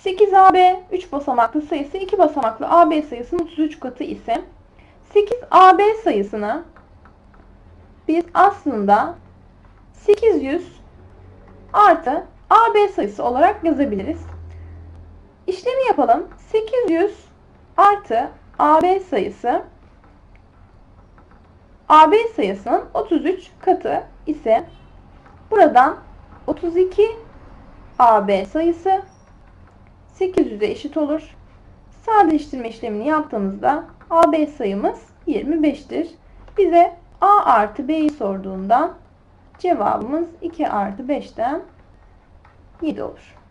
8AB 3 basamaklı sayısı 2 basamaklı AB sayısının 33 katı ise 8AB sayısını biz aslında 800 artı AB sayısı olarak yazabiliriz. İşlemi yapalım. 800 artı AB sayısı AB sayısının 33 katı ise buradan 32 AB sayısı 800'e eşit olur. Sadeleştirme işlemini yaptığımızda AB sayımız 25'tir. Bize A artı B'yi sorduğundan cevabımız 2 artı 5'ten 7 olur.